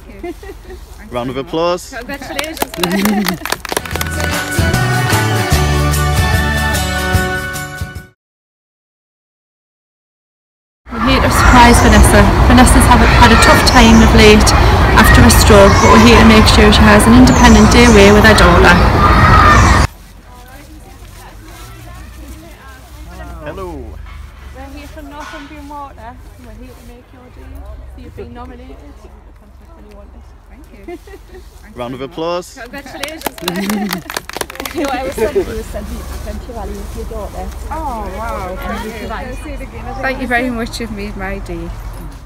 Thank you. Round of applause. Congratulations. We're here to surprise Vanessa. Vanessa's had a tough time of late after a stroke, but we're here to make sure she has an independent day away with her daughter. Hello. We're here from Northumbrian Water. We're here to make your day. So you've been nominated. Contact when you want it. Thank you. Round of applause. Congratulations. You know, I was sent to Valley with your daughter. Oh wow. And Thank you very much. You've made my day.